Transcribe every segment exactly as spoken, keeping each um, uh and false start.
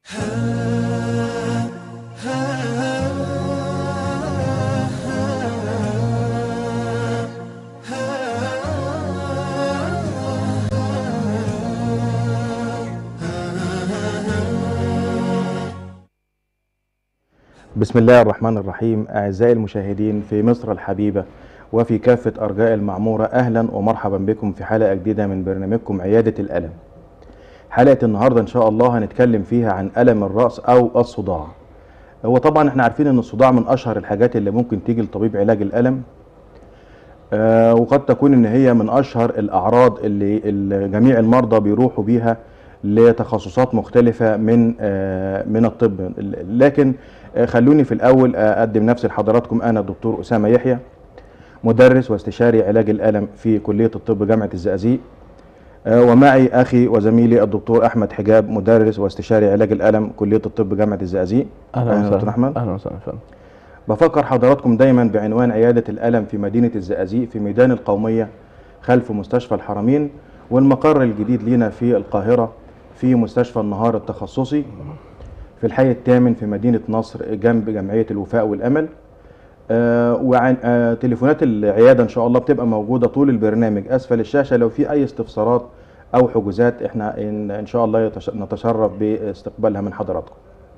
بسم الله الرحمن الرحيم. أعزائي المشاهدين في مصر الحبيبة وفي كافة أرجاء المعمورة، أهلا ومرحبا بكم في حلقة جديدة من برنامجكم عيادة الألم. حلقة النهاردة إن شاء الله هنتكلم فيها عن ألم الرأس أو الصداع. هو طبعا احنا عارفين إن الصداع من أشهر الحاجات اللي ممكن تيجي لطبيب علاج الألم، آه وقد تكون إن هي من أشهر الأعراض اللي, اللي جميع المرضى بيروحوا بيها لتخصصات مختلفة من آه من الطب. لكن آه خلوني في الأول أقدم نفسي لحضراتكم. أنا الدكتور أسامة يحيى، مدرس واستشاري علاج الألم في كلية الطب جامعة الزقازيق، آه ومعي أخي وزميلي الدكتور أحمد حجاب، مدرس واستشاري علاج الألم كلية الطب جامعة الزقازيق. أهلا وسهلا دكتور أحمد. أهلا وسهلا فندم. بفكر حضراتكم دايما بعنوان عيادة الألم في مدينة الزقازيق في ميدان القومية خلف مستشفى الحرمين، والمقر الجديد لينا في القاهرة في مستشفى النهار التخصصي في الحي الثامن في مدينة نصر جنب جمعية الوفاء والأمل. آه وعن آه تليفونات العيادة إن شاء الله بتبقى موجودة طول البرنامج أسفل الشاشة. لو في أي استفسارات أو حجوزات احنا إن, إن شاء الله نتشرف باستقبالها من حضراتكم.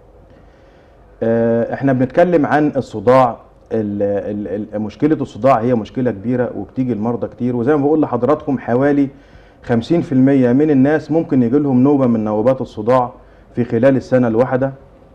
آه احنا بنتكلم عن الصداع. ال ال مشكلة الصداع هي مشكلة كبيرة وبتيجي المرضى كتير، وزي ما بقول لحضراتكم حوالي خمسين في المية من الناس ممكن يجي لهم نوبة من نوبات الصداع في خلال السنة الواحدة.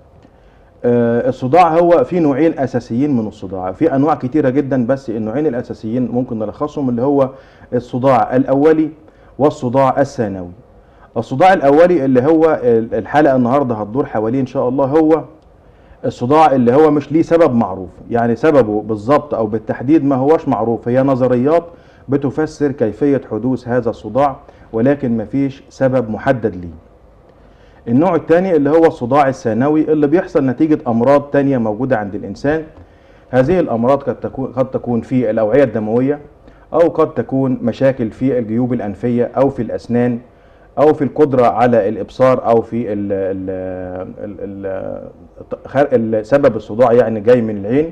آه الصداع هو في نوعين أساسيين من الصداع، في أنواع كتيرة جدا، بس النوعين الأساسيين ممكن نلخصهم اللي هو الصداع الأولي والصداع الثانوي. الصداع الأولي اللي هو الحلقة النهاردة هتدور حواليه إن شاء الله هو الصداع اللي هو مش ليه سبب معروف، يعني سببه بالظبط أو بالتحديد ما هوش معروف، هي نظريات بتفسر كيفية حدوث هذا الصداع ولكن مفيش سبب محدد ليه. النوع الثاني اللي هو الصداع الثانوي اللي بيحصل نتيجة أمراض تانية موجودة عند الإنسان. هذه الأمراض قد تكون قد تكون في الأوعية الدموية، أو قد تكون مشاكل في الجيوب الأنفية أو في الأسنان أو في القدرة على الإبصار أو في ال ال ال ال سبب الصداع يعني جاي من العين.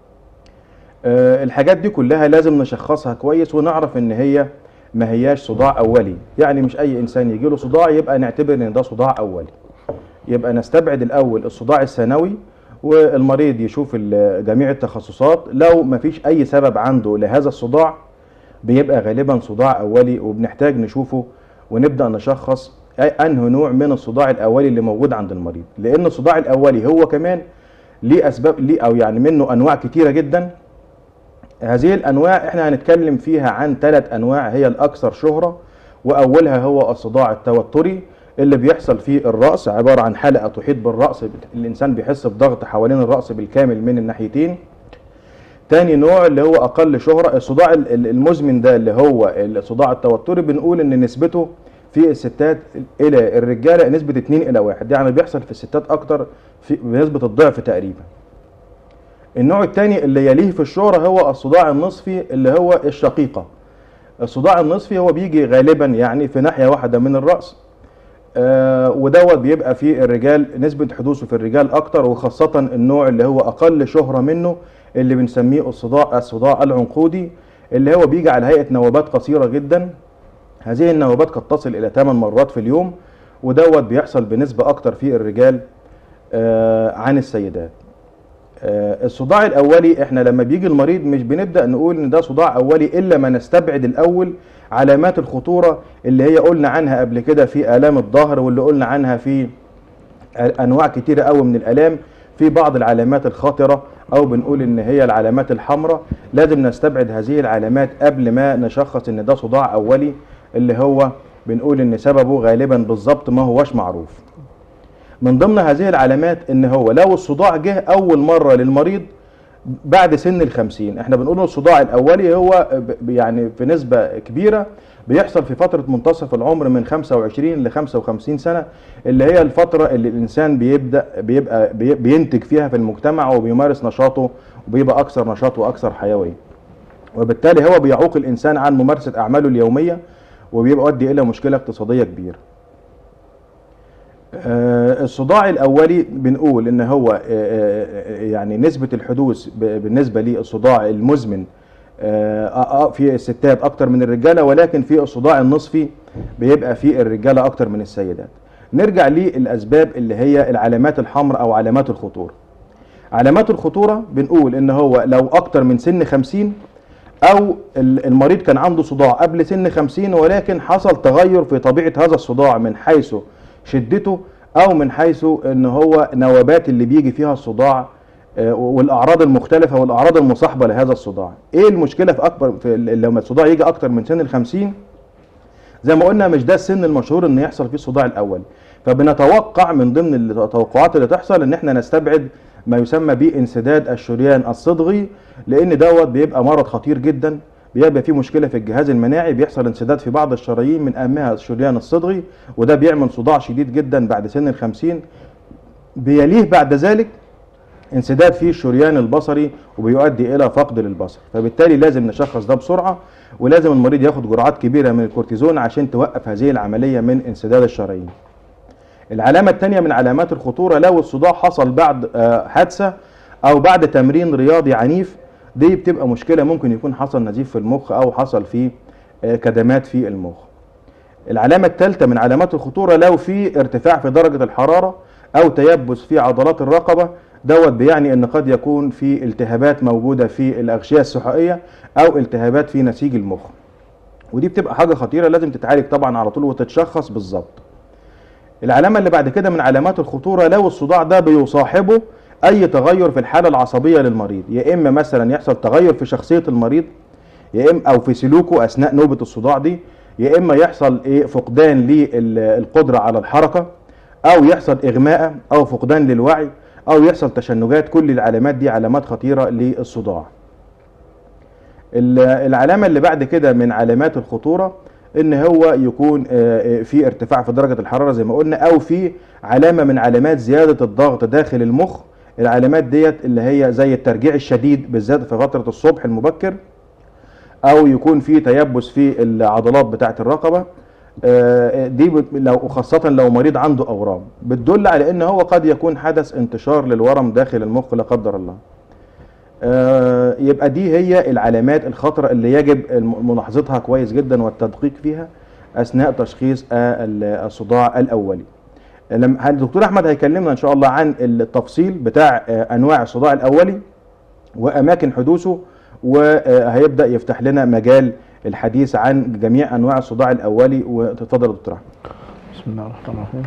أه الحاجات دي كلها لازم نشخصها كويس ونعرف ان هي ما هياش صداع اولي، يعني مش اي انسان يجي له صداع يبقى نعتبر ان ده صداع اولي. يبقى نستبعد الاول الصداع الثانوي والمريض يشوف جميع التخصصات. لو ما فيش اي سبب عنده لهذا الصداع بيبقى غالبا صداع اولي، وبنحتاج نشوفه ونبدأ نشخص انه نوع من الصداع الاولي اللي موجود عند المريض، لان الصداع الاولي هو كمان ليه اسباب ليه او يعني منه انواع كتيرة جدا. هذه الانواع احنا هنتكلم فيها عن ثلاث انواع هي الاكثر شهرة، واولها هو الصداع التوتري اللي بيحصل في الرأس، عبارة عن حلقة تحيط بالرأس، الانسان بيحس بضغط حوالين الرأس بالكامل من الناحيتين. تاني نوع اللي هو اقل شهرة الصداع المزمن، ده اللي هو الصداع التوتري بنقول ان نسبته في الستات الى الرجالة نسبة اتنين الى واحد، يعني بيحصل في الستات اكتر في بنسبة الضعف تقريبا. النوع الثاني اللي يليه في الشهرة هو الصداع النصفي اللي هو الشقيقة. الصداع النصفي هو بيجي غالبا يعني في ناحية واحدة من الرأس، آه ودوت بيبقى في الرجال نسبة حدوثه في الرجال اكتر، وخاصة النوع اللي هو اقل شهرة منه اللي بنسميه الصداع الصداع العنقودي، اللي هو بيجي على هيئة نوبات قصيرة جدا. هذه النوبات قد تصل الى ثمان مرات في اليوم، ودوت بيحصل بنسبة اكتر في الرجال آه عن السيدات. آه الصداع الاولي احنا لما بيجي المريض مش بنبدأ نقول ان ده صداع اولي الا ما نستبعد الاول علامات الخطورة اللي هي قلنا عنها قبل كده في آلام الظهر، واللي قلنا عنها في انواع كتيرة قوي من الآلام. في بعض العلامات الخطرة او بنقول ان هي العلامات الحمراء، لازم نستبعد هذه العلامات قبل ما نشخص ان ده صداع اولي اللي هو بنقول ان سببه غالبا بالظبط ما هوش معروف. من ضمن هذه العلامات ان هو لو الصداع جه اول مرة للمريض بعد سن الخمسين، احنا بنقول الصداع الاولي هو يعني في نسبة كبيرة بيحصل في فترة منتصف العمر من خمسة وعشرين ل خمسة وخمسين سنة، اللي هي الفترة اللي الانسان بيبدأ بيبقى بينتج فيها في المجتمع وبيمارس نشاطه وبيبقى اكثر نشاط واكثر حيوية، وبالتالي هو بيعوق الانسان عن ممارسة اعماله اليومية وبيبقى يؤدي الى مشكلة اقتصادية كبيرة. آه، الصداع الاولي بنقول ان هو آه، آه، يعني نسبه الحدوث ب- بالنسبه للصداع المزمن آه، آه، في الستات اكتر من الرجاله، ولكن في الصداع النصفي بيبقى في الرجاله اكتر من السيدات. نرجع للاسباب اللي هي العلامات الحمراء او علامات الخطوره. علامات الخطوره بنقول ان هو لو اكتر من سن خمسين، او ال- المريض كان عنده صداع قبل سن خمسين ولكن حصل تغير في طبيعه هذا الصداع من حيث شدته او من حيث ان هو نوبات اللي بيجي فيها الصداع آه، والاعراض المختلفه والاعراض المصاحبه لهذا الصداع. ايه المشكله في اكبر في ال- لما الصداع يجي اكتر من سن ال خمسين؟ زي ما قلنا مش ده السن المشهور ان يحصل فيه الصداع الاول، فبنتوقع من ضمن التوقعات اللي تحصل ان احنا نستبعد ما يسمى بانسداد الشريان الصدغي، لان دوت بيبقى مرض خطير جدا، بيبقى فيه مشكله في الجهاز المناعي، بيحصل انسداد في بعض الشرايين من اهمها الشريان الصدغي، وده بيعمل صداع شديد جدا بعد سن الخمسين. بيليه بعد ذلك انسداد في الشريان البصري وبيؤدي الى فقد للبصر، فبالتالي لازم نشخص ده بسرعه، ولازم المريض ياخد جرعات كبيره من الكورتيزون عشان توقف هذه العمليه من انسداد الشرايين. العلامه الثانيه من علامات الخطوره لو الصداع حصل بعد آه، حادثه او بعد تمرين رياضي عنيف، دي بتبقى مشكله، ممكن يكون حصل نزيف في المخ او حصل فيه آه، كدمات في المخ. العلامه الثالثه من علامات الخطوره لو في ارتفاع في درجه الحراره او تيبس في عضلات الرقبه، دوت بيعني ان قد يكون في التهابات موجوده في الاغشيه السحائيه او التهابات في نسيج المخ، ودي بتبقى حاجه خطيره لازم تتعالج طبعا على طول وتتشخص بالظبط. العلامه اللي بعد كده من علامات الخطوره لو الصداع ده بيصاحبه اي تغير في الحاله العصبيه للمريض، يا اما مثلا يحصل تغير في شخصيه المريض، يا اما او في سلوكه اثناء نوبه الصداع دي، يا اما يحصل ايه فقدان للقدره على الحركه، او يحصل اغماء او فقدان للوعي، او يحصل تشنجات. كل العلامات دي علامات خطيره للصداع. ال- العلامه اللي بعد كده من علامات الخطوره ان هو يكون آه، آه، في ارتفاع في درجه الحراره زي ما قلنا، او في علامه من علامات زياده الضغط داخل المخ. العلامات ديت اللي هي زي الترجيع الشديد بالذات في فتره الصبح المبكر، او يكون في تيبس في العضلات بتاعه الرقبه. آه، دي بت- لو خاصه لو مريض عنده اورام بتدل على ان هو قد يكون حدث انتشار للورم داخل المخ لا قدر الله. آه، يبقى دي هي العلامات الخطرة اللي يجب الم- ملاحظتها كويس جدا والتدقيق فيها اثناء تشخيص آه، ال- الصداع الاولي. لما الدكتور احمد هيكلمنا ان شاء الله عن التفصيل بتاع آه، انواع الصداع الاولي واماكن حدوثه، وهيبدا يفتح لنا مجال الحديث عن جميع انواع الصداع الاولي. وتفضل يا دكتور احمد. بسم الله الرحمن الرحيم.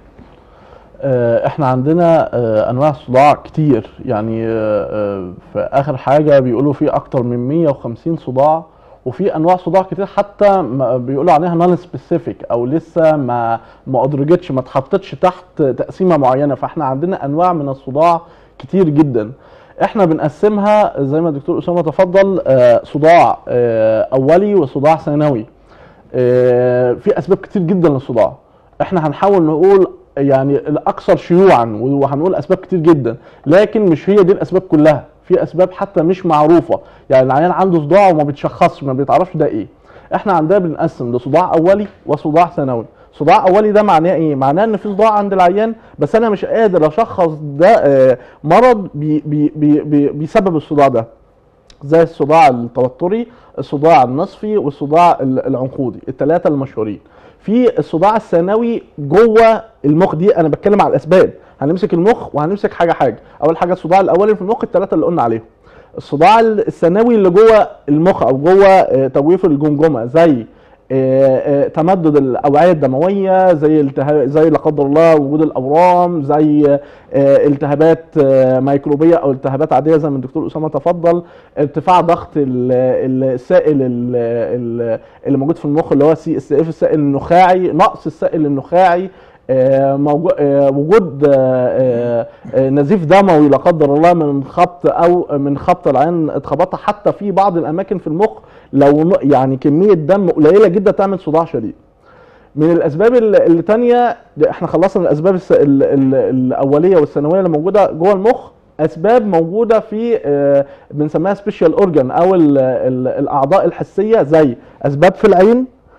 آه، احنا عندنا آه، انواع صداع كتير، يعني آه، آه، في اخر حاجه بيقولوا في اكتر من مية وخمسين صداع، وفي انواع صداع كتير حتى ما بيقولوا عليها نون سبيسيفيك، او لسه ما ما ادرجتش، ما اتحطتش تحت تقسيمه معينه. فاحنا عندنا انواع من الصداع كتير جدا. احنا بنقسمها زي ما الدكتور اسامه تفضل، آه، صداع آه، اولي وصداع ثانوي. آه، في اسباب كتير جدا للصداع، احنا هنحاول نقول يعني الاكثر شيوعا، وهنقول اسباب كتير جدا، لكن مش هي دي الاسباب كلها، في اسباب حتى مش معروفه، يعني العيان عنده صداع وما بيتشخصش، ما بيتعرفش ده ايه. احنا عندنا بنقسم لصداع اولي وصداع ثانوي. صداع اولي ده معناه ايه؟ معناه ان في صداع عند العيان بس انا مش قادر اشخص ده آه، مرض بي بي بي بي بيسبب الصداع ده، زي الصداع التوتري، الصداع النصفي، والصداع العنقودي، الثلاثه المشهورين. في الصداع الثانوي جوه المخ، دي انا بتكلم على الاسباب، هنمسك المخ وهنمسك حاجه حاجه. اول حاجه الصداع الاولي في المخ، الثلاثه اللي قلنا عليهم. الصداع الثانوي اللي جوه المخ او جوه آه، تجويف الجمجمه، زي آه، آه، تمدد الاوعيه الدمويه، زي التهاب، زي لا قدر الله وجود الاورام، زي آه، التهابات آه، ميكروبيه او التهابات عاديه زي ما الدكتور اسامه تفضل، ارتفاع ضغط ال- السائل ال- ال- اللي موجود في المخ اللي هو سي اس اف، السائل النخاعي، نقص السائل النخاعي، آه، موجو- آه، وجود آه، آه، نزيف دموي لا قدر الله من خبط او من خبط العين اتخبطها، حتى في بعض الاماكن في المخ لو ن- يعني كميه دم قليله جدا تعمل صداع شديد. من الاسباب ال- اللي تانية، احنا خلصنا الاسباب الس- ال- ال- الاوليه والثانويه اللي موجوده جوه المخ. اسباب موجوده في آه، بنسميها سبيشال اورجان او ال- ال- الاعضاء الحسيه، زي اسباب في العين،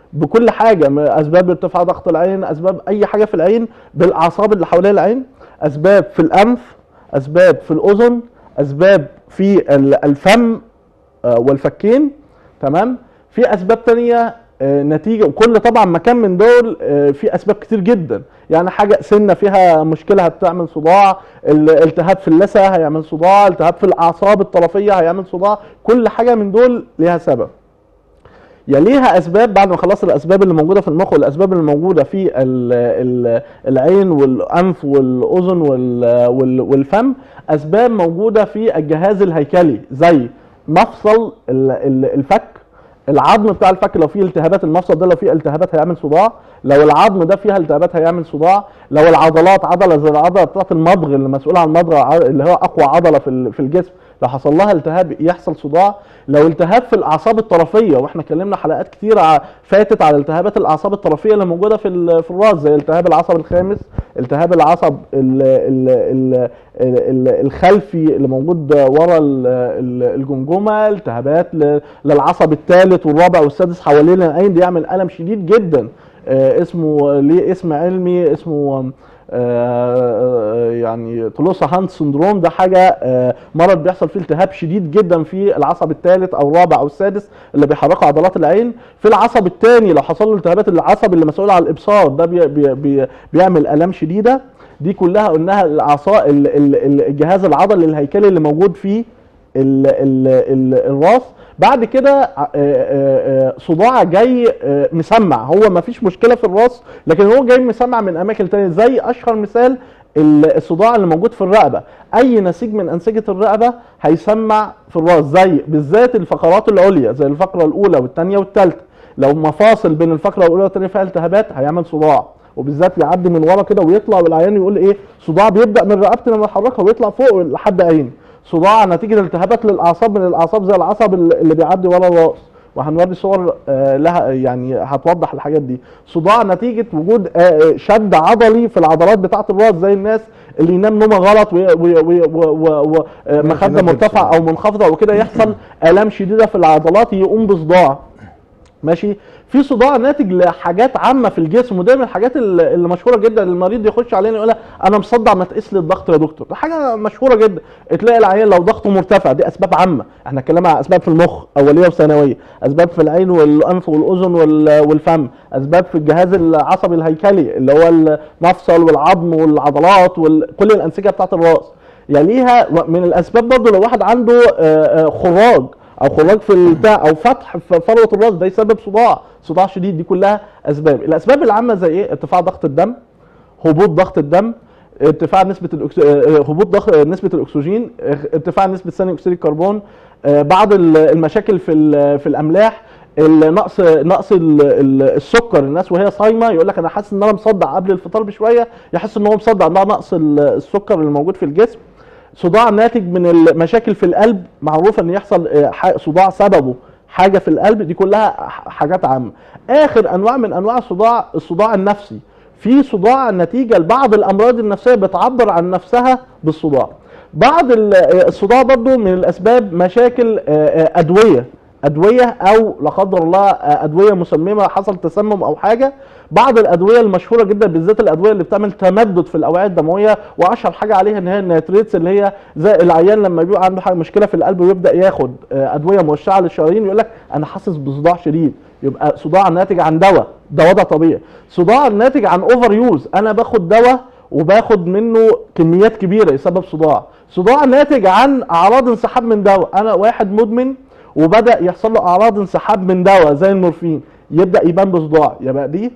بكل حاجه، م- اسباب ارتفاع ضغط العين، اسباب اي حاجه في العين، بالاعصاب اللي حوالين العين، اسباب في الانف، اسباب في الاذن، اسباب في ال- الفم آه، والفكين. تمام. في اسباب تانية آه، نتيجه، وكل طبعا مكان من دول آه، في اسباب كتير جدا. يعني حاجه سنه فيها مشكله هتعمل صداع، الالتهاب في اللثه هيعمل صداع، التهاب في الاعصاب الطرفيه هيعمل صداع. كل حاجه من دول ليها سبب. يليها اسباب بعد ما خلصت الاسباب اللي موجوده في المخ والاسباب اللي موجوده في ال ال العين والانف والاذن وال- وال- والفم، اسباب موجوده في الجهاز الهيكلي زي مفصل ال- ال- الفك، العظم بتاع الفك لو فيه التهابات، المفصل ده لو فيه التهابات هيعمل صداع، لو العظم ده فيها التهابات هيعمل صداع، لو العضلات عضله زي العضله بتاعت المضغ اللي مسؤوله عن المضغ ع- اللي هو اقوى عضله في ال- في الجسم، لو حصل لها التهاب يحصل صداع. لو التهاب في الاعصاب الطرفيه، واحنا اتكلمنا حلقات كتير ع- فاتت على التهابات الاعصاب الطرفيه اللي موجوده في ال- في الراس، زي التهاب العصب الخامس، التهاب العصب ال ال ال ال الخلفي اللي موجود ورا ال- ال- الجمجمه، التهابات ل- للعصب الثالث والرابع والسادس حوالين العين، دي يعمل الم شديد جدا. آه، اسمه ليه اسم علمي اسمه آه، يعني تولوسا هانت سندروم. ده حاجه آه، مرض بيحصل فيه التهاب شديد جدا في العصب الثالث او الرابع او السادس اللي بيحركوا عضلات العين. في العصب الثاني لو حصل له التهابات، العصب اللي مسؤول عن الابصار ده بي بي بي بيعمل الام شديده. دي كلها قلناها الاعصاب، ال- ال- الجهاز العضلي الهيكلي اللي موجود فيه ال ال ال الراس. بعد كده آه، آه، آه، صداع جاي آه، مسمع، هو ما فيش مشكله في الراس لكن هو جاي مسمع من اماكن تانية. زي اشهر مثال ال- الصداع اللي موجود في الرقبه، اي نسيج من انسجه الرقبه هيسمع في الراس، زي بالذات الفقرات العليا زي الفقره الاولى والثانيه والثالثه. لو مفاصل بين الفقره الاولى والثانيه فيها التهابات هيعمل صداع، وبالذات بيعدي من ورا كده ويطلع، والعيان يقول ايه صداع بيبدا من رقبتي لما احركها ويطلع فوق لحد عيني. صداع نتيجه التهابات للاعصاب من الاعصاب زي العصب اللي بيعدي ورا الراس، وهنوري صور آه، لها يعني هتوضح الحاجات دي. صداع نتيجه وجود آه، آه، شد عضلي في العضلات بتاعه الراس، زي الناس اللي ينام نومه غلط ومخده مرتفعه او منخفضه وكده يحصل الام شديده في العضلات يقوم بصداع. ماشي. في صداع ناتج لحاجات عامه في الجسم، وده من الحاجات اللي اللي مشهوره جدا. المريض يخش علينا يقول انا مصدع ما تقيس لي الضغط يا دكتور، ده حاجه مشهوره جدا. تلاقي العيان لو ضغطه مرتفع، دي اسباب عامه، احنا اتكلمنا عن اسباب في المخ اوليه وثانويه، اسباب في العين والانف والاذن وال- والفم، اسباب في الجهاز العصبي الهيكلي اللي هو المفصل والعظم والعضلات وكل الانسجه بتاعت الراس. يليها من الاسباب برضه لو واحد عنده آه، آه، خراج او خراج في البتاع او فتح في فروه الراس، ده يسبب صداع، صداع شديد. دي كلها اسباب. الاسباب العامه زي ايه؟ ارتفاع ضغط الدم، هبوط ضغط الدم، ارتفاع نسبه الأكس... هبوط ضغط نسبه الاكسجين، ارتفاع نسبه ثاني اكسيد الكربون، آه، بعض ال- المشاكل في ال- في الاملاح، النقص نقص ال- ال- السكر. الناس وهي صايمه يقول لك انا حاسس ان انا مصدع قبل الفطار بشويه، يحس ان هو مصدع، ده نقص ال- السكر اللي موجود في الجسم. صداع ناتج من المشاكل في القلب، معروف ان يحصل آه، ح- صداع سببه حاجه في القلب، دي كلها ح- حاجات عامه. اخر انواع من انواع الصداع الصداع النفسي. في صداع نتيجه لبعض الامراض النفسيه بتعبر عن نفسها بالصداع. بعض ال- آه، الصداع برضو من الاسباب مشاكل آه، آه، ادويه ادويه او لا قدر الله آه، ادويه مسممه، حصل تسمم او حاجه. بعض الادويه المشهوره جدا بالذات الادويه اللي بتعمل تمدد في الاوعيه الدمويه، واشهر حاجه عليها ان هي النيتريتس، اللي هي زي العيان لما بيبقى عنده حاجه مشكله في القلب ويبدا ياخد آه، ادويه موشعه للشرايين يقول لك انا حاسس بصداع شديد، يبقى صداع ناتج عن دواء، ده وضع طبيعي. صداع ناتج عن اوفر يوز، انا باخد دواء وباخد منه كميات كبيره يسبب صداع. صداع ناتج عن اعراض انسحاب من دواء، انا واحد مدمن وبدا يحصل له اعراض انسحاب من دواء زي المورفين، يبدا يبان بصداع، يبقى دي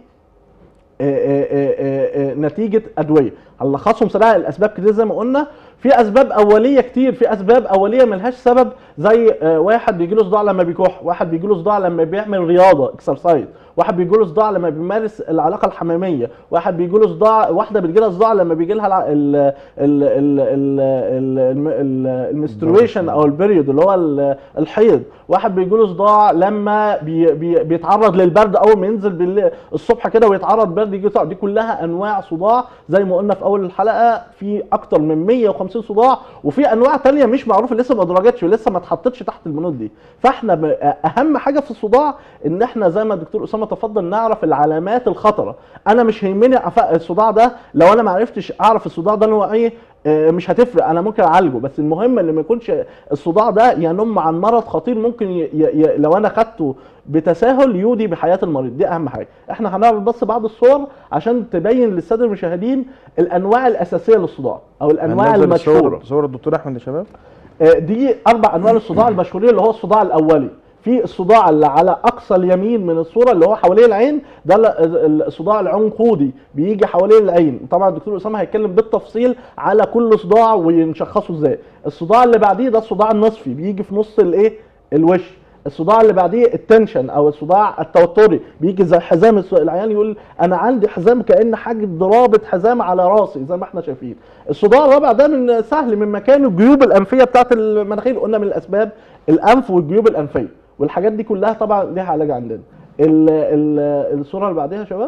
آه، آه، آه، آه، نتيجه ادويه. هنلخصهم سريعا، الاسباب كتير زي ما قلنا. في اسباب اوليه كتير، في اسباب اوليه ملهاش سبب، زي آه، واحد بيجي له صداع لما بيكح، واحد بيجي له صداع لما بيعمل رياضه اكسرسايز، واحد بيجي له صداع لما بيمارس العلاقه الحميميه، واحد بيجي له صداع، واحده بيجي لها صداع لما بيجي لها الع- ال- ال- ال- ال- ال- ال- المنسترويشن او البريود اللي هو ال- الحيض، واحد بيجي له صداع لما بي بي بيتعرض للبرد اول ما ينزل بالليل الصبح كده ويتعرض برد يجي صداع. دي كلها انواع صداع زي ما قلنا في في اول الحلقه في اكتر من مية وخمسين صداع، وفي انواع تانية مش معروفه لسه ما ادرجتش ولسه ما اتحطتش تحت البنود دي. فاحنا ب- اهم حاجه في الصداع ان احنا زي ما الدكتور اسامه تفضل نعرف العلامات الخطره. انا مش هيهمني أف- الصداع ده لو انا ما عرفتش اعرف الصداع ده نوع ايه، آه، مش هتفرق، انا ممكن اعالجه، بس المهم ان ما يكونش الصداع ده ينم عن مرض خطير ممكن ي... ي... ي... لو انا خدته بتساهل يودي بحياه المريض. دي اهم حاجه. احنا هنعرض بس بعض الصور عشان تبين للساده المشاهدين الانواع الاساسيه للصداع او الانواع هننزل المشهوره. صور صور الدكتور احمد يا شباب. آه، دي اربع انواع الصداع المشهورين، اللي هو الصداع الاولي. في الصداع اللي على اقصى اليمين من الصوره اللي هو حوالين العين، ده ال- الصداع العنقودي بيجي حوالين العين. طبعا الدكتور اسامه هيتكلم بالتفصيل على كل صداع ونشخصه ازاي. الصداع اللي بعديه ده الصداع النصفي، بيجي في نص الايه الوش. الصداع اللي بعديه التنشن او الصداع التوتري، بيجي زي حزام الس- العيان يقول انا عندي حزام كأن حاجه ضرابه حزام على راسي زي ما احنا شايفين. الصداع الرابع ده من سهل من مكانه الجيوب الانفيه بتاعت المناخير، قلنا من الاسباب الانف والجيوب الانفيه، والحاجات دي كلها طبعا ليها علاج عندنا. ال- ال- الصوره اللي بعديها يا شباب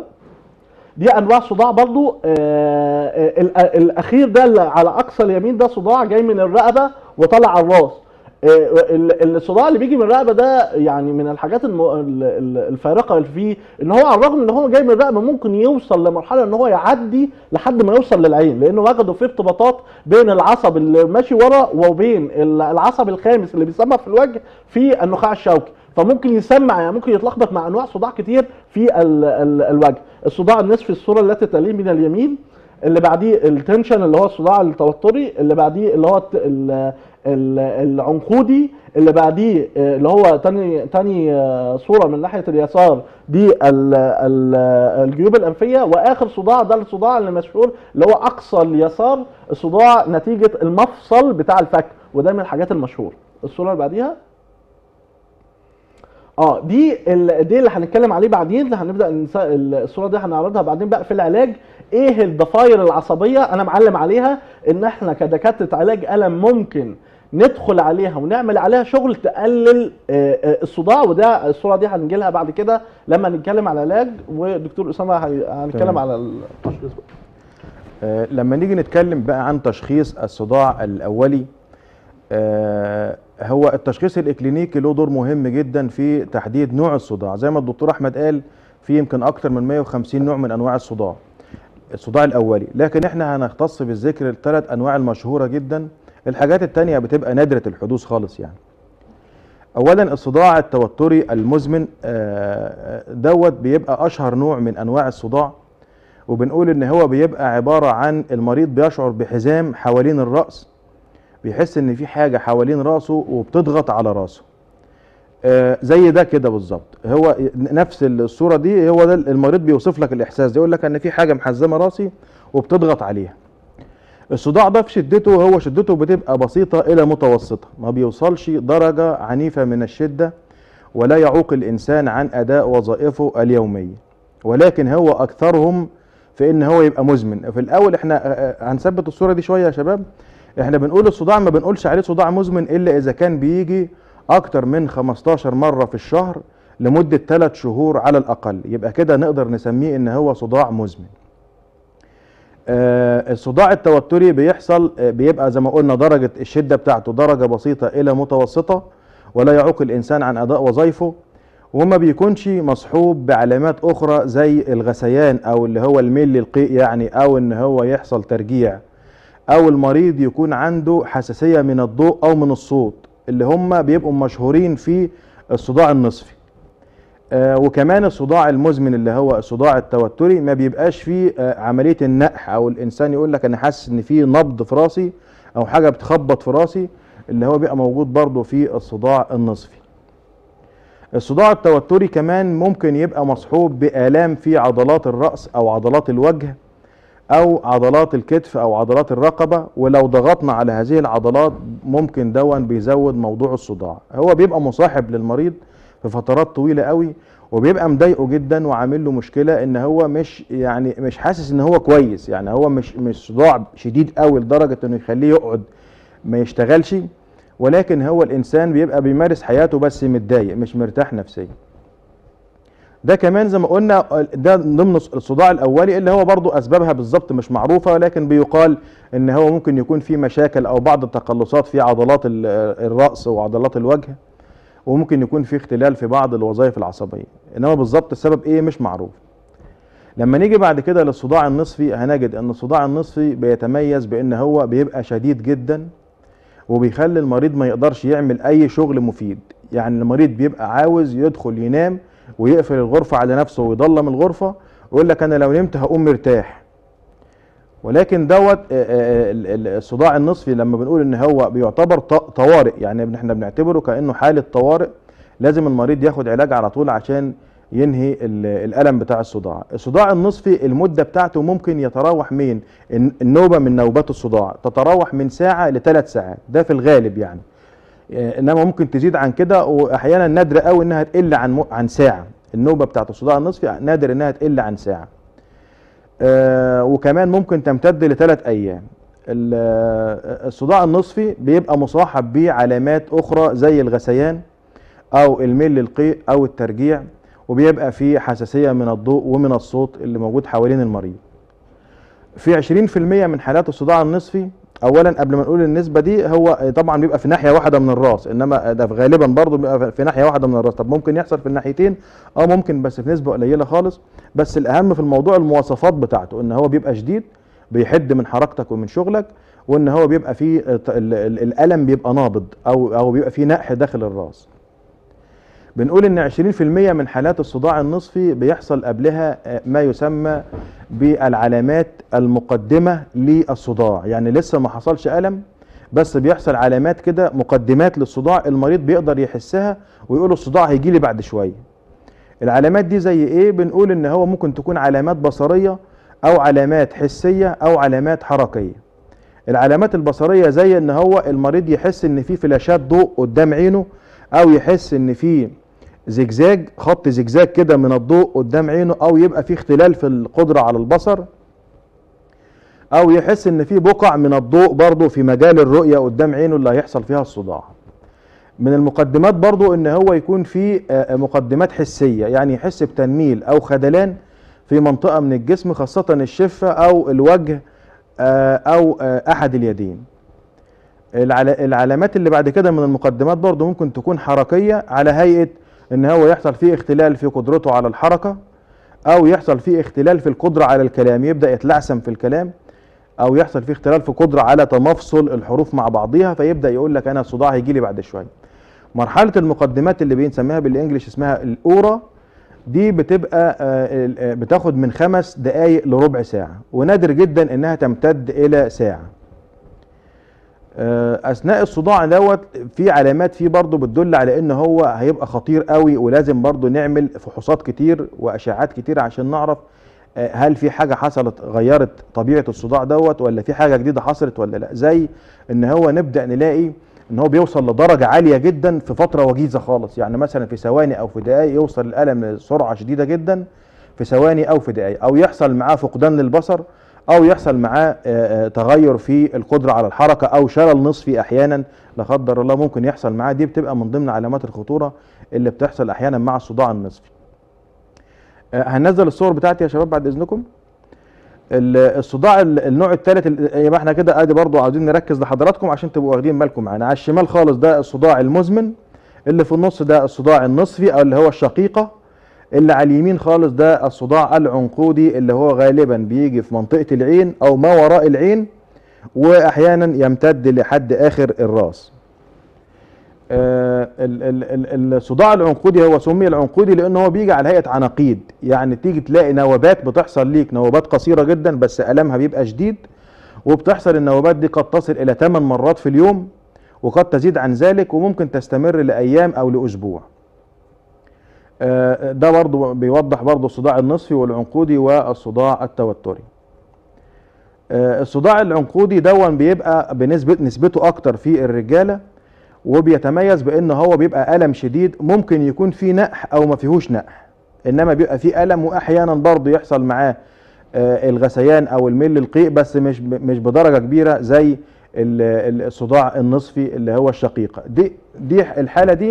دي انواع صداع برضو. آه، آه، ال- الاخير ده اللي على اقصى اليمين ده صداع جاي من الرقبه وطلع على الراس. آه، ال- الصداع اللي بيجي من الرقبه ده يعني من الحاجات الم- ال- ال- الفارقه اللي فيه ان هو على الرغم ان هو جاي من الرقبه ممكن يوصل لمرحله ان هو يعدي لحد ما يوصل للعين، لانه وجدوا فيه ارتباطات بين العصب اللي ماشي ورا وبين ال- العصب الخامس اللي بيسمى في الوجه في النخاع الشوكي، فممكن يسمع يعني ممكن يتلخبط مع انواع صداع كتير في ال ال الوجه. الصداع النصفي الصوره التي تليه من اليمين، اللي بعديه التنشن اللي هو الصداع التوتري، اللي بعديه اللي هو الت- ال- ال- العنقودي، اللي بعديه آه، اللي هو تاني تاني آه، صوره من ناحيه اليسار دي ال- ال- الجيوب الانفيه، واخر صداع ده الصداع اللي مشهور اللي هو اقصى اليسار، الصداع نتيجه المفصل بتاع الفك، وده من الحاجات المشهوره. الصوره اللي بعديها اه دي ال... دي اللي هنتكلم عليه بعدين، اللي هنبدا نس... الصوره دي هنعرضها بعدين بقى في العلاج. ايه الضفاير العصبيه انا معلم عليها ان احنا كدكاتره علاج الم ممكن ندخل عليها ونعمل عليها شغل تقلل آه، آه، الصداع، وده الصوره دي هنجي لها بعد كده لما نتكلم على العلاج، والدكتور اسامه هي- هنتكلم تمام. على التشخيص بقى. آه، لما نيجي نتكلم بقى عن تشخيص الصداع الأولي، آه، هو التشخيص الإكلينيكي له دور مهم جدا في تحديد نوع الصداع. زي ما الدكتور أحمد قال في يمكن أكتر من مية وخمسين نوع من أنواع الصداع الصداع الأولي، لكن احنا هنختص بالذكر الثلاث أنواع المشهورة جدا. الحاجات التانية بتبقى نادرة الحدوث خالص يعني. أولا الصداع التوتري المزمن، آه، دوت بيبقى أشهر نوع من أنواع الصداع، وبنقول ان هو بيبقى عبارة عن المريض بيشعر بحزام حوالين الرأس، بيحس ان في حاجة حوالين رأسه وبتضغط على رأسه. آه زي ده كده بالظبط، هو نفس الصورة دي، هو ده المريض بيوصف لك الاحساس ده، يقول لك ان في حاجة محزمة رأسي وبتضغط عليها. الصداع ده في شدته، هو شدته بتبقى بسيطة الى متوسطة، ما بيوصلش درجة عنيفة من الشدة ولا يعوق الانسان عن اداء وظائفه اليومية، ولكن هو اكثرهم في ان هو يبقى مزمن. في الاول احنا هنثبت الصوره دي شويه يا شباب. احنا بنقول الصداع ما بنقولش عليه صداع مزمن الا اذا كان بيجي اكتر من خمستاشر مره في الشهر لمده ثلاث شهور على الاقل، يبقى كده نقدر نسميه ان هو صداع مزمن. آه الصداع التوتري بيحصل، آه بيبقى زي ما قلنا درجه الشده بتاعته درجه بسيطه الى متوسطه ولا يعوق الانسان عن اداء وظائفه، وما بيكونش مصحوب بعلامات اخرى زي الغثيان او اللي هو الميل للقيء يعني، او ان هو يحصل ترجيع، او المريض يكون عنده حساسية من الضوء او من الصوت، اللي هم بيبقوا مشهورين في الصداع النصفي. آه وكمان الصداع المزمن اللي هو الصداع التوتري ما بيبقاش فيه آه عملية النقح، او الانسان يقول لك انا حاسس ان في نبض في راسي او حاجة بتخبط في راسي، اللي هو بيبقى موجود برضه في الصداع النصفي. الصداع التوتري كمان ممكن يبقى مصحوب بآلام في عضلات الرأس أو عضلات الوجه أو عضلات الكتف أو عضلات الرقبة، ولو ضغطنا على هذه العضلات ممكن دون بيزود موضوع الصداع. هو بيبقى مصاحب للمريض في فترات طويلة قوي، وبيبقى مضايقه جدا وعامل له مشكلة ان هو مش يعني مش حاسس ان هو كويس، يعني هو مش مش صداع شديد قوي لدرجة انه يخليه يقعد ما يشتغلش، ولكن هو الانسان بيبقى بيمارس حياته بس متضايق مش مرتاح نفسيا. ده كمان زي ما قلنا ده ضمن الصداع الاولي اللي هو برضو اسبابها بالظبط مش معروفه، ولكن بيقال ان هو ممكن يكون في مشاكل او بعض التقلصات في عضلات الراس وعضلات الوجه، وممكن يكون في اختلال في بعض الوظائف العصبيه، انما بالظبط السبب ايه مش معروف. لما نيجي بعد كده للصداع النصفي هنجد ان الصداع النصفي بيتميز بان هو بيبقى شديد جدا، وبيخلي المريض ما يقدرش يعمل اي شغل مفيد. يعني المريض بيبقى عاوز يدخل ينام ويقفل الغرفة على نفسه ويضلم الغرفة ويقول لك انا لو نمت هقوم مرتاح. ولكن دوت الصداع النصفي لما بنقول ان هو بيعتبر طوارئ، يعني احنا بنعتبره كأنه حالة طوارئ، لازم المريض ياخد علاج على طول عشان ينهي الألم بتاع الصداع. الصداع النصفي المدة بتاعته ممكن يتراوح من النوبة من نوبات الصداع تتراوح من ساعة لثلاث ساعات، ده في الغالب يعني. انما ممكن تزيد عن كده، واحيانا نادر قوي انها تقل عن عن ساعه. النوبه بتاعت الصداع النصفي نادر انها تقل عن ساعه. آه وكمان ممكن تمتد لثلاث ايام. الصداع النصفي بيبقى مصاحب بعلامات اخرى زي الغثيان او الميل للقيء او الترجيع، وبيبقى فيه حساسيه من الضوء ومن الصوت اللي موجود حوالين المريض. في عشرين في المية من حالات الصداع النصفي، اولا قبل ما نقول النسبه دي، هو طبعا بيبقى في ناحيه واحده من الراس، انما ده غالبا برضه بيبقى في ناحيه واحده من الراس. طب ممكن يحصل في الناحيتين؟ اه ممكن، بس في نسبه قليله خالص. بس الاهم في الموضوع المواصفات بتاعته، ان هو بيبقى شديد بيحد من حركتك ومن شغلك، وان هو بيبقى فيه الالم بيبقى نابض او او بيبقى فيه نقح داخل الراس. بنقول ان عشرين في المية من حالات الصداع النصفي بيحصل قبلها ما يسمى بالعلامات المقدمة للصداع، يعني لسه ما حصلش ألم بس بيحصل علامات كده مقدمات للصداع، المريض بيقدر يحسها ويقول الصداع هيجي لي بعد شوية. العلامات دي زي ايه؟ بنقول ان هو ممكن تكون علامات بصرية او علامات حسية او علامات حركية. العلامات البصرية زي ان هو المريض يحس ان في فلاشات ضوء قدام عينه، او يحس ان في زجزاج خط زجزاج كده من الضوء قدام عينه، او يبقى في اختلال في القدرة على البصر، او يحس ان في بقع من الضوء برضو في مجال الرؤية قدام عينه اللي هيحصل فيها الصداع. من المقدمات برضو ان هو يكون في مقدمات حسية، يعني يحس بتنميل او خدلان في منطقة من الجسم، خاصة الشفة او الوجه او احد اليدين. العلامات اللي بعد كده من المقدمات برضو ممكن تكون حركية، على هيئة ان هو يحصل فيه اختلال في قدرته على الحركة، او يحصل فيه اختلال في القدرة على الكلام، يبدأ يتلعثم في الكلام، او يحصل فيه اختلال في قدرة على تمفصل الحروف مع بعضها، فيبدأ يقول لك انا الصداع هيجي لي بعد شوية. مرحلة المقدمات اللي بنسميها بالانجلش اسمها الاورا، دي بتبقى بتاخد من خمس دقايق لربع ساعة، ونادر جدا انها تمتد الى ساعة. اثناء الصداع دوت في علامات فيه برضو بتدل على ان هو هيبقى خطير قوي، ولازم برضو نعمل فحوصات كتير واشعات كتير عشان نعرف هل في حاجة حصلت غيرت طبيعة الصداع دوت، ولا في حاجة جديدة حصلت ولا لا. زي ان هو نبدأ نلاقي ان هو بيوصل لدرجة عالية جدا في فترة وجيزة خالص، يعني مثلا في ثواني او في دقائق يوصل الألم لسرعة شديدة جدا في ثواني او في دقائق، او يحصل معاه فقدان للبصر، او يحصل معاه تغير في القدرة على الحركة، او شلل نصفي احيانا لا قدر الله ممكن يحصل معاه. دي بتبقى من ضمن علامات الخطورة اللي بتحصل احيانا مع الصداع النصفي. هننزل الصور بتاعتي يا شباب بعد اذنكم. الصداع النوع الثالث، يبقى احنا كده ادي برضو عاوزين نركز لحضراتكم عشان تبقوا واخدين بالكم معانا. على الشمال خالص ده الصداع المزمن، اللي في النص ده الصداع النصفي او اللي هو الشقيقة، اللي على اليمين خالص ده الصداع العنقودي اللي هو غالبا بيجي في منطقة العين او ما وراء العين، واحيانا يمتد لحد اخر الراس. آه الصداع العنقودي هو سمي العنقودي لانه هو بيجي على هيئة عناقيد، يعني تيجي تلاقي نوبات بتحصل ليك، نوبات قصيرة جدا بس ألمها بيبقى شديد، وبتحصل النوبات دي قد تصل الى ثمان مرات في اليوم، وقد تزيد عن ذلك، وممكن تستمر لأيام او لأسبوع. آه ده برضو بيوضح برضو الصداع النصفي والعنقودي والصداع التوتري. آه الصداع العنقودي دون بيبقى بنسبة نسبته اكتر في الرجالة، وبيتميز بان هو بيبقى ألم شديد، ممكن يكون فيه نقح او ما فيهوش نقح، انما بيبقى فيه ألم، واحيانا برضو يحصل معاه آه الغثيان او الميل للقيء، بس مش مش بدرجة كبيرة زي الصداع النصفي اللي هو الشقيقة. دي دي الحالة دي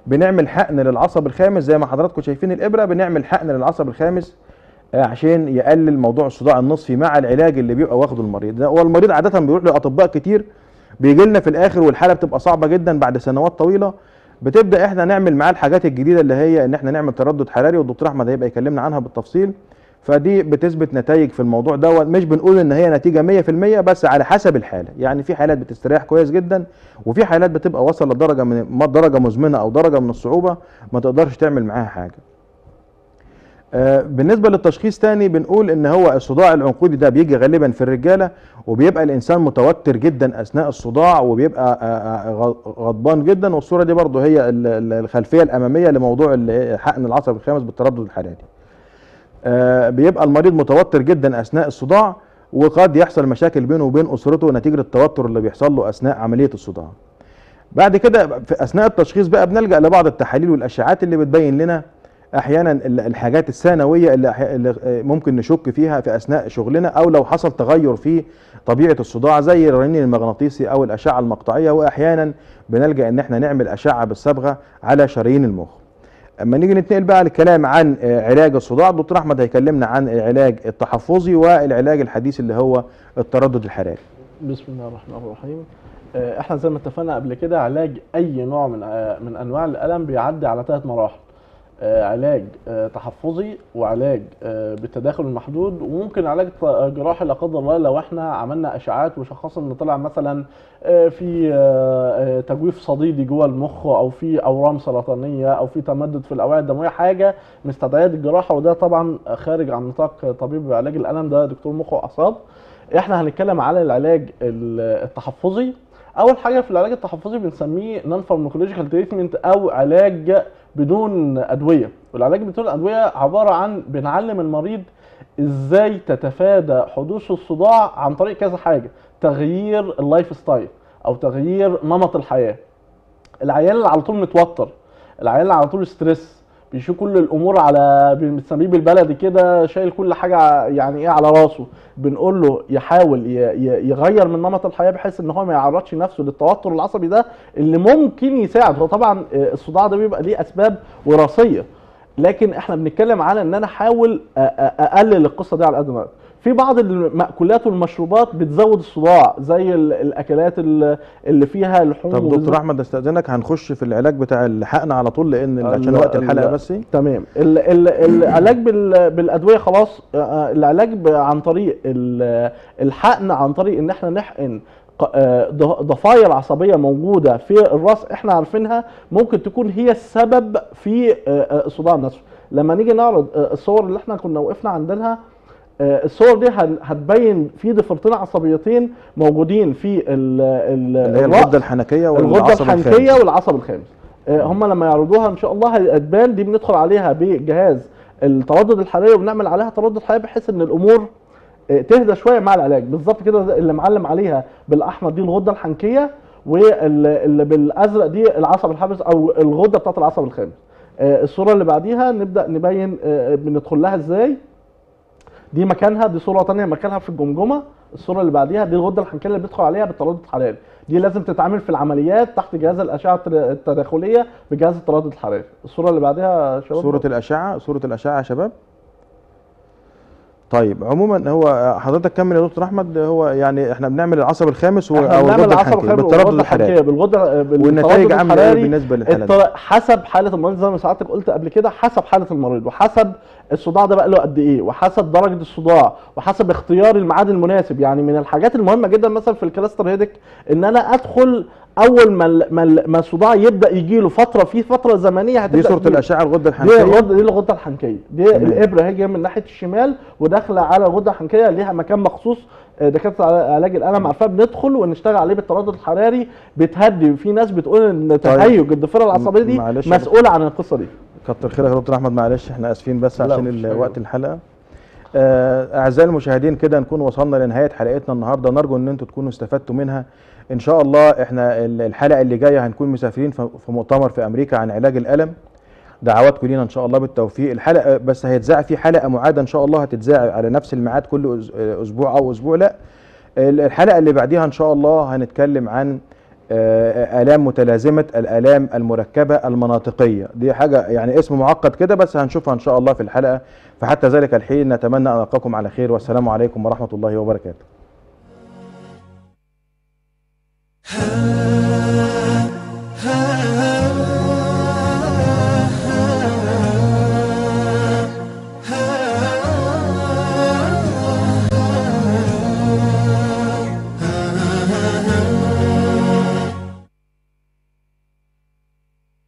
بنعمل حقن للعصب الخامس زي ما حضراتكم شايفين الابره، بنعمل حقن للعصب الخامس عشان يقلل موضوع الصداع النصفي مع العلاج اللي بيبقى واخده المريض ده. هو المريض عاده بيروح لاطباء كتير، بيجي لنا في الاخر والحاله بتبقى صعبه جدا بعد سنوات طويله، بتبدا احنا نعمل معاه الحاجات الجديده اللي هي ان احنا نعمل تردد حراري، والدكتور احمد هيبقى يكلمنا عنها بالتفصيل. فدي بتثبت نتائج في الموضوع دوت، مش بنقول ان هي نتيجه مية في المية بس على حسب الحاله، يعني في حالات بتستريح كويس جدا، وفي حالات بتبقى وصل لدرجه من درجه مزمنه او درجه من الصعوبه ما تقدرش تعمل معاها حاجه. آه بالنسبه للتشخيص تاني بنقول ان هو الصداع العنقودي ده بيجي غالبا في الرجاله، وبيبقى الانسان متوتر جدا اثناء الصداع، وبيبقى آه غضبان جدا، والصوره دي برضو هي الخلفيه الاماميه لموضوع حقن العصب الخامس بالتردد الحراري. آه بيبقى المريض متوتر جدا اثناء الصداع، وقد يحصل مشاكل بينه وبين اسرته نتيجه التوتر اللي بيحصل له اثناء عمليه الصداع. بعد كده في اثناء التشخيص بقى بنلجا لبعض التحاليل والاشعاعات اللي بتبين لنا احيانا الحاجات الثانويه اللي ممكن نشك فيها في اثناء شغلنا، او لو حصل تغير في طبيعه الصداع زي الرنين المغناطيسي او الاشعه المقطعيه، واحيانا بنلجا ان احنا نعمل اشعه بالصبغه على شرايين المخ. اما نيجي نتنقل بقى للكلام عن علاج الصداع، الدكتور احمد هيكلمنا عن العلاج التحفظي والعلاج الحديث اللي هو التردد الحراري. بسم الله الرحمن الرحيم. احنا زي ما اتفقنا قبل كده، علاج اي نوع من من انواع الالم بيعدي على ثلاث مراحل: علاج تحفظي، وعلاج بالتداخل المحدود، وممكن علاج جراحي لا قدر الله لو احنا عملنا اشعاعات وشخصنا ان طلع مثلا في تجويف صديدي جوه المخ، او في اورام سرطانيه، او في تمدد في الاوعيه الدمويه، حاجه مستدعيه الجراحه، وده طبعا خارج عن نطاق طبيب علاج الالم، ده دكتور مخ واعصاب. احنا هنتكلم على العلاج التحفظي. اول حاجه في العلاج التحفظي بنسميه نون فارماكولوجيكال تريتمنت، او علاج بدون ادويه. والعلاج بدون ادويه عباره عن بنعلم المريض ازاي تتفادى حدوث الصداع عن طريق كذا حاجه: تغيير اللايف ستايل او تغيير نمط الحياه. العيال اللي على طول متوتر، العيال اللي على طول ستريس، بيشوف كل الامور على بنسميه بالبلدي كده شايل كل حاجه يعني ايه على راسه، بنقول له يحاول يغير من نمط الحياه بحيث ان هو ما يعرضش نفسه للتوتر العصبي ده اللي ممكن يساعد. هو طبعا الصداع ده بيبقى ليه اسباب وراثيه، لكن احنا بنتكلم على ان انا احاول اقلل القصه دي على قد ما اقدر. في بعض المأكولات والمشروبات بتزود الصداع زي الاكلات اللي فيها لحوم. طب دكتور احمد استاذنك، هنخش في العلاج بتاع الحقن على طول لان عشان وقت الحلقه بس. تمام. العلاج بالادويه خلاص. العلاج عن طريق الحقن، عن طريق ان احنا نحقن ضفاير عصبيه موجوده في الراس احنا عارفينها ممكن تكون هي السبب في الصداع نفسه. لما نيجي نعرض الصور اللي احنا كنا وقفنا عندها، الصور دي هتبين في ضفيرتين عصبيتين موجودين في اللي هي الغده الحنكيه والعصب الحنكيه والعصب الخامس. هم لما يعرضوها ان شاء الله هتبان. دي بندخل عليها بجهاز التردد الحراري وبنعمل عليها تردد حراري بحيث ان الامور تهدى شويه مع العلاج. بالظبط كده اللي معلم عليها بالاحمر دي الغده الحنكيه، واللي بالازرق دي العصب الحابس او الغده بتاعت العصب الخامس. الصوره اللي بعديها نبدا نبين بندخل لها ازاي. دي مكانها، دي صوره ثانيه مكانها في الجمجمه. الصوره اللي بعديها دي الغده الحنكيه اللي بيدخل عليها بالتردد الحراري. دي لازم تتعامل في العمليات تحت جهاز الاشعه التداخليه بجهاز التردد الحراري. الصوره اللي بعديها يا شباب صوره الاشعه، صوره الاشعه يا شباب. طيب عموما هو حضرتك كمل يا دكتور احمد. هو يعني احنا بنعمل العصب الخامس والغده الحنكيه بالتردد الحراري بالغده والنتائج عامله ايه بالنسبه للحاله؟ حسب حاله المريض زي ما سعادتك قلت قبل كده، حسب حاله المريض وحسب الصداع ده بقى له قد ايه وحسب درجه الصداع وحسب اختيار الميعاد المناسب. يعني من الحاجات المهمه جدا مثلا في الكلاستر هيدك ان انا ادخل اول ما ما الصداع يبدا يجي له فتره في فتره زمنيه هتبدا. دي صوره الاشعه الغده الحنكيه. دي الغده دي الغده الحنكيه. دي مم. الابره هي جايه من ناحيه الشمال وداخله على الغده الحنكيه، ليها مكان مخصوص دكاتره علاج الالم عارفاه بندخل ونشتغل عليه بالتردد الحراري بتهدي. في ناس بتقول ان تهيج الضفيره العصبيه دي مسؤوله عن القصه دي. كتر خيرك يا دكتور احمد. معلش احنا اسفين بس عشان وقت الحلقه. اعزائي المشاهدين كده نكون وصلنا لنهايه حلقتنا النهارده. نرجو ان انتم تكونوا استفدتوا منها ان شاء الله. احنا الحلقه اللي جايه هنكون مسافرين في مؤتمر في امريكا عن علاج الالم. دعواتكم لينا ان شاء الله بالتوفيق. الحلقه بس هيتذاع في حلقه معاده ان شاء الله هتتذاع على نفس الميعاد كل اسبوع او اسبوع لا. الحلقه اللي بعديها ان شاء الله هنتكلم عن آلام متلازمة الآلام المركبة المناطقية. دي حاجة يعني اسم معقد كده، بس هنشوفها إن شاء الله في الحلقة. فحتى ذلك الحين نتمنى أن ألقاكم على خير، والسلام عليكم ورحمة الله وبركاته.